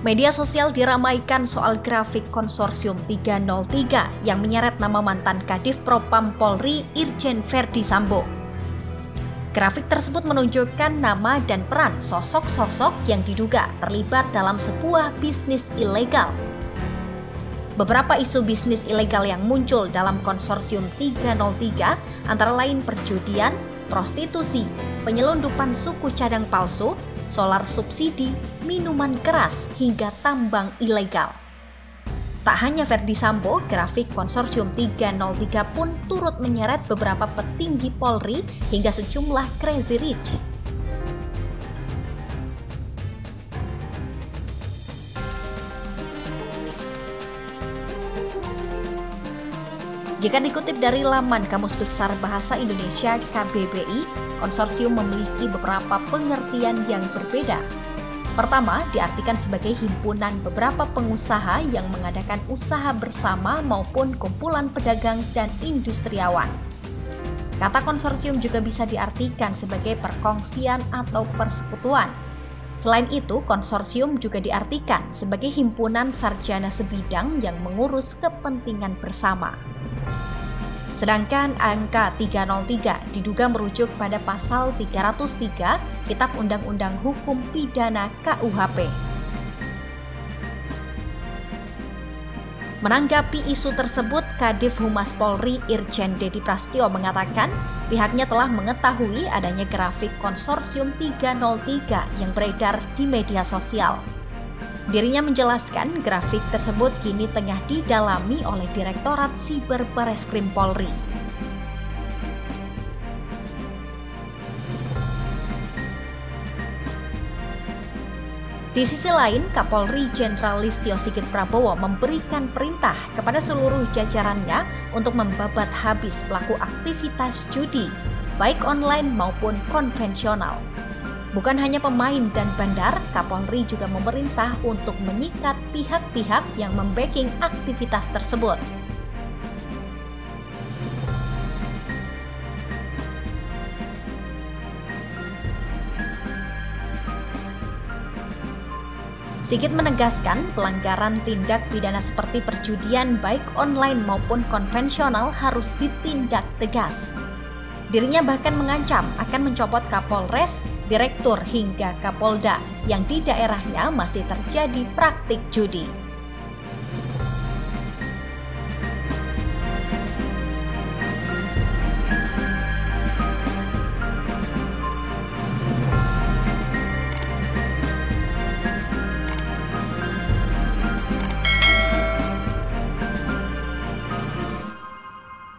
Media sosial diramaikan soal grafik konsorsium 303 yang menyeret nama mantan Kadif Propam Polri Irjen Verdi Sambo. Grafik tersebut menunjukkan nama dan peran sosok-sosok yang diduga terlibat dalam sebuah bisnis ilegal. Beberapa isu bisnis ilegal yang muncul dalam konsorsium 303 antara lain perjudian, prostitusi, penyelundupan suku cadang palsu, solar subsidi, minuman keras, hingga tambang ilegal. Tak hanya Verdi Sambo, grafik konsorsium 303 pun turut menyeret beberapa petinggi Polri hingga sejumlah crazy rich. Jika dikutip dari laman Kamus Besar Bahasa Indonesia KBBI, konsorsium memiliki beberapa pengertian yang berbeda. Pertama, diartikan sebagai himpunan beberapa pengusaha yang mengadakan usaha bersama maupun kumpulan pedagang dan industriawan. Kata konsorsium juga bisa diartikan sebagai perkongsian atau persekutuan. Selain itu, konsorsium juga diartikan sebagai himpunan sarjana sebidang yang mengurus kepentingan bersama. Sedangkan angka 303 diduga merujuk pada pasal 303 Kitab Undang-Undang Hukum Pidana KUHP. Menanggapi isu tersebut, Kadif Humas Polri Irjen Dedi Prasetyo mengatakan pihaknya telah mengetahui adanya grafik konsorsium 303 yang beredar di media sosial. Dirinya menjelaskan grafik tersebut kini tengah didalami oleh Direktorat Siber Bareskrim Polri. Di sisi lain, Kapolri Jenderal Listio Sigit Prabowo memberikan perintah kepada seluruh jajarannya untuk membabat habis pelaku aktivitas judi, baik online maupun konvensional. Bukan hanya pemain dan bandar, Kapolri juga memerintah untuk menyikat pihak-pihak yang membacking aktivitas tersebut. Sigit menegaskan pelanggaran tindak pidana seperti perjudian baik online maupun konvensional harus ditindak tegas. Dirinya bahkan mengancam akan mencopot Kapolres, Direktur hingga Kapolda yang di daerahnya masih terjadi praktik judi.